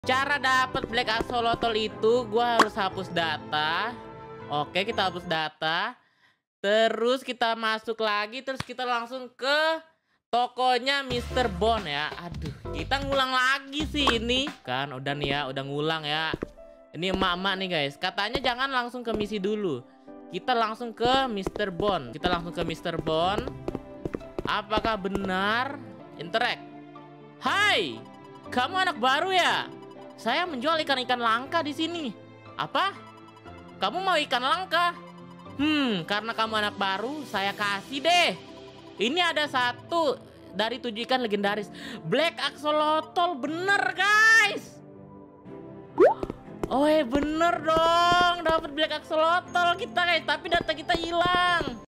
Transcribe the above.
Cara dapat Black Axolotl itu gua harus hapus data. Oke, kita hapus data. Terus kita masuk lagi, terus kita langsung ke tokonya Mr. Bone ya. Aduh, kita ngulang lagi sih ini. Kan udah nih ya, udah ngulang ya. Ini emak-emak nih guys. Katanya jangan langsung ke misi dulu. Kita langsung ke Mr. Bone. Kita langsung ke Mr. Bone. Apakah benar? Interact. Hai, kamu anak baru ya? Saya menjual ikan-ikan langka di sini. Apa? Kamu mau ikan langka? Karena kamu anak baru, saya kasih deh. Ini ada satu dari 7 ikan legendaris. Black Axolotl, bener guys. Oh bener dong, dapat Black Axolotl kita guys. Tapi data kita hilang.